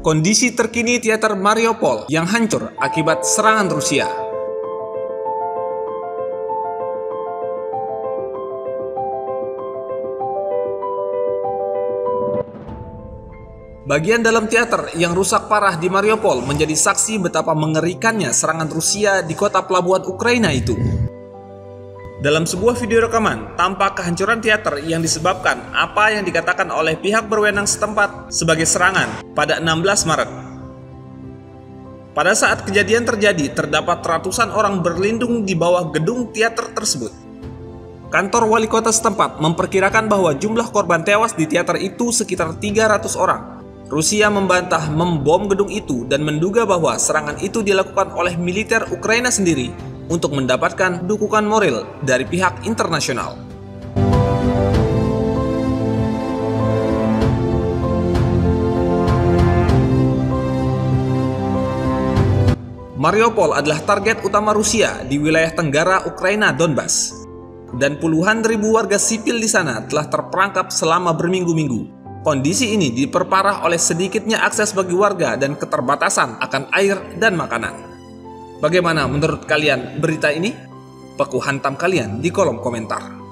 Kondisi terkini teater Mariupol yang hancur akibat serangan Rusia. Bagian dalam teater yang rusak parah di Mariupol menjadi saksi betapa mengerikannya serangan Rusia di kota pelabuhan Ukraina itu. Dalam sebuah video rekaman, tampak kehancuran teater yang disebabkan apa yang dikatakan oleh pihak berwenang setempat sebagai serangan pada 16 Maret. Pada saat kejadian terjadi, terdapat ratusan orang berlindung di bawah gedung teater tersebut. Kantor wali kota setempat memperkirakan bahwa jumlah korban tewas di teater itu sekitar 300 orang. Rusia membantah membom gedung itu dan menduga bahwa serangan itu dilakukan oleh militer Ukraina sendiri untuk mendapatkan dukungan moral dari pihak internasional. Mariupol adalah target utama Rusia di wilayah tenggara Ukraina Donbas, dan puluhan ribu warga sipil di sana telah terperangkap selama berminggu-minggu. Kondisi ini diperparah oleh sedikitnya akses bagi warga dan keterbatasan akan air dan makanan. Bagaimana menurut kalian berita ini? Baku hantam kalian di kolom komentar.